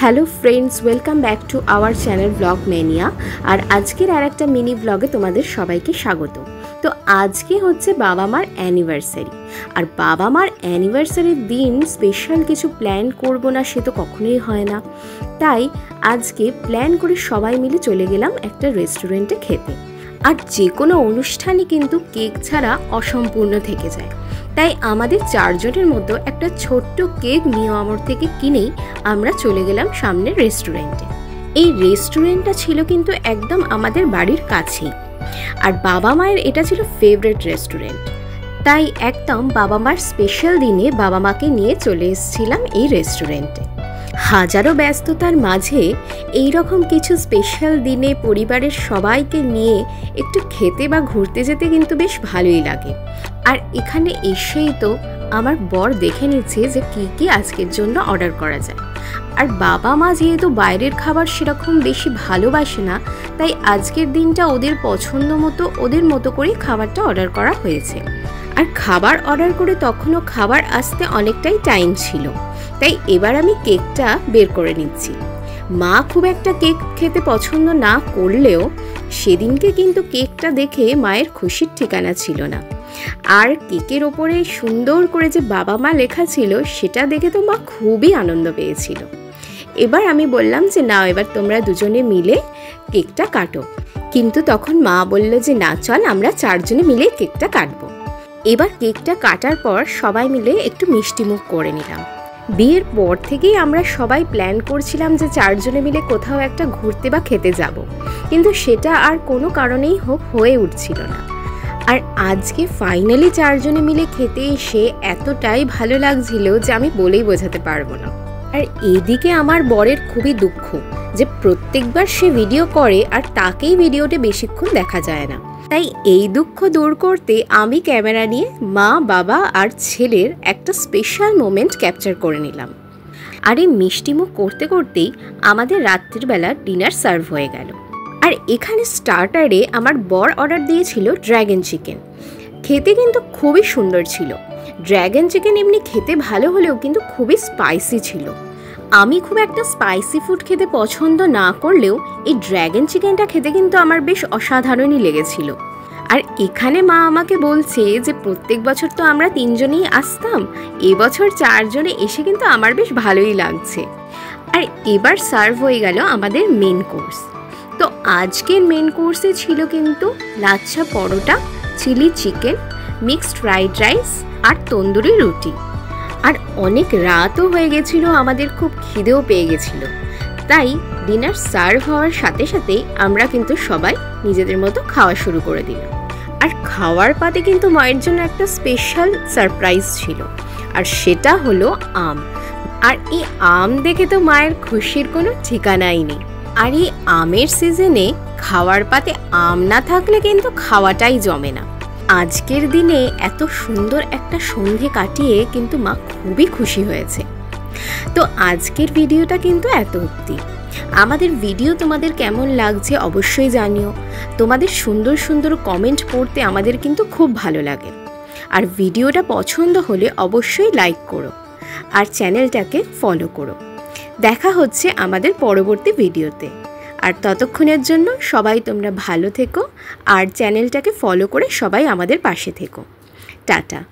Hello friends welcome back to our channel vlog mania और आजकेर आरेकटा mini ब्लगे तोमादेर सबाइके स्वागत। तो आज के होच्छे बाबा मार एनिभार्सारि और बाबा मार एनिभार्सारिर दिन स्पेशल किछु प्लान करब ना से तो कखनोई हय ना, ताई आजके प्लान करे सबाई मिले चले गेलाम एकटा रेस्टुरेंटे खेते। और जे कोनो अनुष्ठानই किन्तु केक छाड़ा असम्पूर्ण थेके जाय, ताई आमादेर चारजनेर मतो एकटा छोट्ट केक मिया आमर थेके किनेई आमरा चले गेलाम सामने रेस्टुरेंटे। এই রেস্টুরেন্টটা ছিল কিন্তু একদম আমাদের বাড়ির কাছেই আর বাবা মায়ের এটা ছিল ফেভারিট রেস্টুরেন্ট, তাই একদম বাবা মার স্পেশাল দিনে বাবা মাকে নিয়ে চলে এসেছিলাম এই রেস্টুরেন্টে। হাজারো ব্যস্ততার মাঝে এই রকম কিছু স্পেশাল দিনে পরিবারের সবাইকে নিয়ে একটু খেতে বা ঘুরতে যেতে কিন্তু বেশ ভালোই লাগে। আর এখানে এসেই তো আমার বর দেখে নিচ্ছে যে কি কি আজকের জন্য অর্ডার করা যায়। আর বাবা মা যেহেতু বাইরের খাবার সেরকম বেশি ভালোবাসে না, তাই আজকের দিনটা ওদের পছন্দ মতো ওদের মতো করে খাবারটা অর্ডার করা হয়েছে। আর খাবার অর্ডার করে তখনও খাবার আসতে অনেকটাই টাইম ছিল, তাই এবার আমি কেকটা বের করে নিচ্ছি। মা খুব একটা কেক খেতে পছন্দ না করলেও সেদিনকে কিন্তু কেকটা দেখে মায়ের খুশির ঠিকানা ছিল না। আর কেকের ওপরে সুন্দর করে যে বাবা মা লেখা ছিল সেটা দেখে তো মা খুবই আনন্দ পেয়েছিল। এবার আমি বললাম যে না, এবার তোমরা দুজনে মিলে কেকটা কাটো, কিন্তু তখন মা বলল যে না, চল আমরা চারজনে মিলে কেকটা কাটবো। এবার কেকটা কাটার পর সবাই মিলে একটু মিষ্টি মুখ করে নিলাম। বিয়ের পর থেকেই আমরা সবাই প্ল্যান করছিলাম যে চারজনে মিলে কোথাও একটা ঘুরতে বা খেতে যাব, কিন্তু সেটা আর কোনো কারণেই হয়ে উঠছিল না। আর আজকে ফাইনালি চারজনে মিলে খেতে এসে এতটাই ভালো লাগছিল যে আমি বলেই বোঝাতে পারবো না। আর এইদিকে আমার বরের খুবই দুঃখ যে প্রত্যেকবার সে ভিডিও করে আর তাকেই ভিডিওতে বেশিক্ষণ দেখা যায় না, তাই এই দুঃখ দূর করতে আমি ক্যামেরা নিয়ে মা বাবা আর ছেলের একটা স্পেশাল মোমেন্ট ক্যাপচার করে নিলাম। আর এই মিষ্টিমুখ করতে করতেই আমাদের রাত্রির বেলা ডিনার সার্ভ হয়ে গেল। আর এখানে স্টার্টারে আমার বর অর্ডার দিয়েছিল ড্র্যাগন চিকেন। খেতে কিন্তু খুবই সুন্দর ছিল। ড্র্যাগন চিকেন এমনি খেতে ভালো হলেও কিন্তু খুবই স্পাইসি ছিল। আমি খুব একটা স্পাইসি ফুড খেতে পছন্দ না করলেও এই ড্র্যাগন চিকেনটা খেতে কিন্তু আমার বেশ অসাধারণই লেগেছিল। আর এখানে মা আমাকে বলছে যে প্রত্যেক বছর তো আমরা তিনজনেই আসতাম, এবছর চারজনে এসে কিন্তু আমার বেশ ভালোই লাগছে। আর এবার সার্ভ হয়ে গেল আমাদের মেন কোর্স। তো আজকের মেন কোর্সে ছিল কিন্তু lachha paratha, chilli chicken, mixed fried rice আর তন্দুরি রুটি। আর অনেক রাতও হয়ে গেছিল, আমাদের খুব খিদেও পেয়ে গেছিল, তাই ডিনার সার্ভ হওয়ার সাথে সাথেই আমরা কিন্তু সবাই নিজেদের মতো খাওয়া শুরু করে দিলাম। আর খাওয়ার পাতে কিন্তু মায়ের জন্য একটা স্পেশাল সারপ্রাইজ ছিল, আর সেটা হলো আম। আর এই আম দেখে তো মায়ের খুশির কোনো ঠিকানাই নেই। আর এই আমের সিজনে খাওয়ার পাতে আম না থাকলে কিন্তু খাওয়াটাই জমে না। আজকের দিনে এত সুন্দর একটা সন্ধে কাটিয়ে কিন্তু মা খুবই খুশি হয়েছে। তো আজকের ভিডিওটা কিন্তু এত অবধি। আমাদের ভিডিও তোমাদের কেমন লাগছে অবশ্যই জানিও। তোমাদের সুন্দর সুন্দর কমেন্ট পড়তে আমাদের কিন্তু খুব ভালো লাগে। আর ভিডিওটা পছন্দ হলে অবশ্যই লাইক করো আর চ্যানেলটাকে ফলো করো। দেখা হচ্ছে আমাদের পরবর্তী ভিডিওতে। আর ততক্ষণের জন্য সবাই তোমরা ভালো থেকো আর চ্যানেলটাকে ফলো করে সবাই আমাদের পাশে থেকো। টাটা।